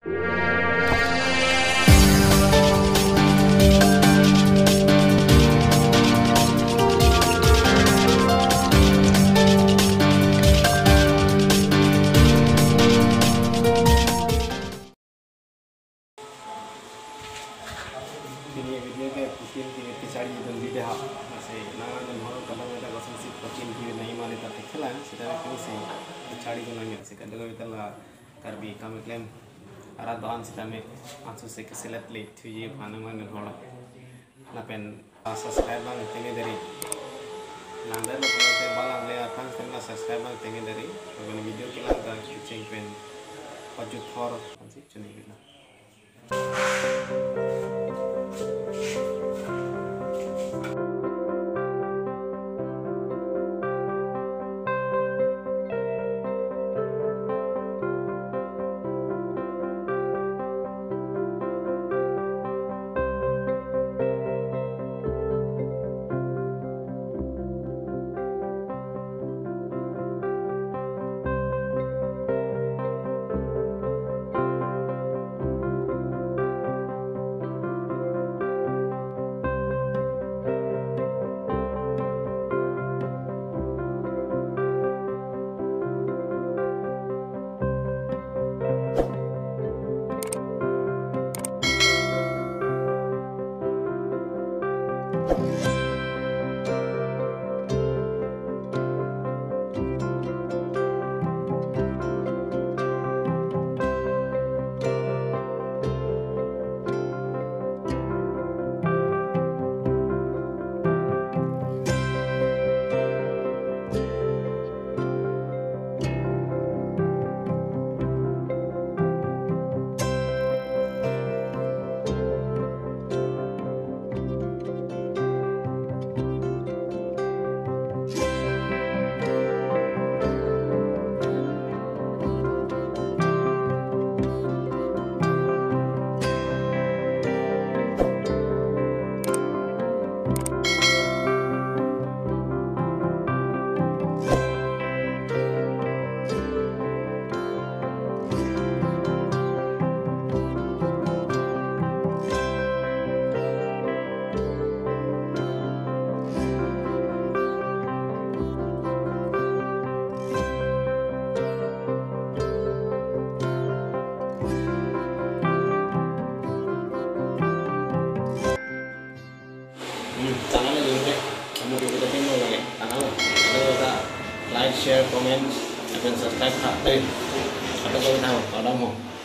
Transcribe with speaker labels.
Speaker 1: video के protein की पिछाड़ी एकदम दीदे हाँ ऐसे नाना जन हमारे कलम में तक असली protein की नहीं माने तक खेला है सीधा कहीं से पिछाड़ी को लगे ऐसे कर देखो इतना कर भी काम क्लेम आरा दान सीधा में आंसू से किसी लत ले तो ये पाने में गंभोला ना पेन subscribe बांग तेंगे दरी नांदर लोग बोलते बाला ले आपान करना subscribe बांग तेंगे दरी तो मैंने video के लांग का चेंज पेन और जो थोर ऐसे चुने गिला like, share, comment, and subscribe. Atau kau tahu, kalau mau.